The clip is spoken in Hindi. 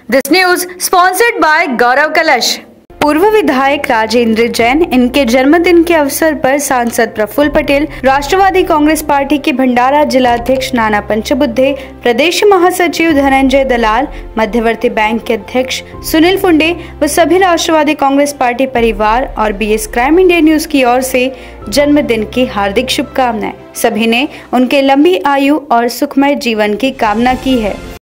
This news sponsored by Gaurav Kalash. पूर्व विधायक राजेंद्र जैन, इनके जन्मदिन के अवसर पर सांसद प्रफुल्ल पटेल, राष्ट्रवादी कांग्रेस पार्टी के भंडारा जिला अध्यक्ष नाना पंचबुद्धे, प्रदेश महासचिव धनंजय दलाल, मध्यवर्ती बैंक के अध्यक्ष सुनील फुंडे व सभी राष्ट्रवादी कांग्रेस पार्टी परिवार और बीएस क्राइम इंडिया न्यूज की ओर से जन्मदिन की हार्दिक शुभकामनाएं। सभी ने उनके लंबी आयु और सुखमय जीवन की कामना की है।